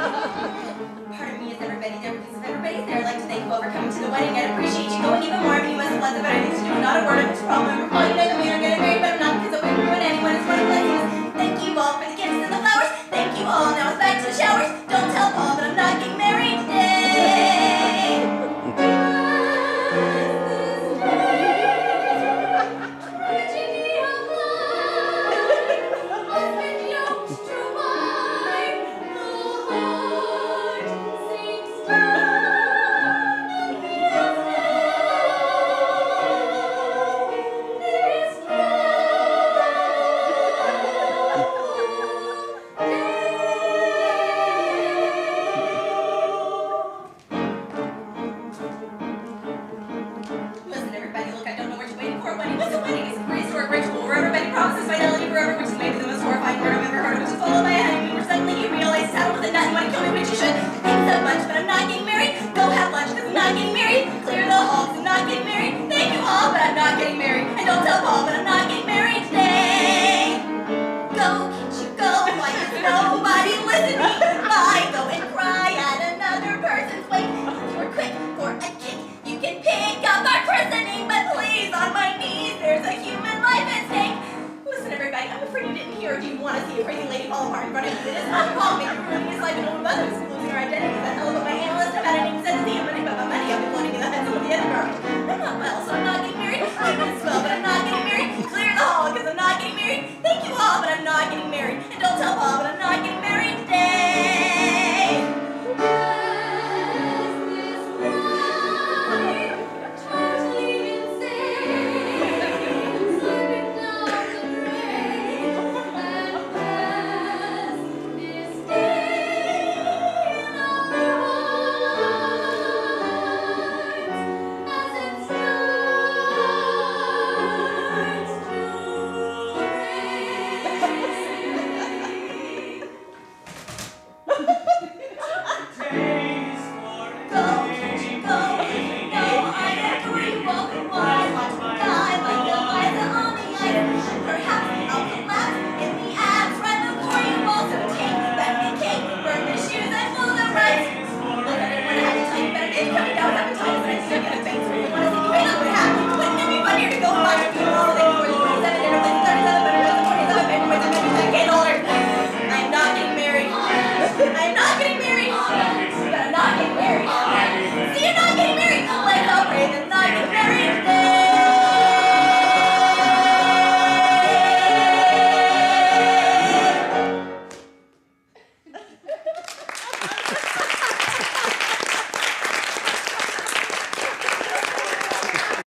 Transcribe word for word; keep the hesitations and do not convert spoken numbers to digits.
Part of me is everybody there because if everybody's there, I'd like to thank you all for coming to the wedding. I'd appreciate you going even more, but you must have lots of better things to do. Not a word of this problem. We're calling you guys and we are getting married, but I'm not because it wouldn't ruin anyone. It's one of the blessings. Thank you all for the gifts and the flowers. Thank you all. Now it's back to the showers. Don't tell Paul, but I'm not getting married today.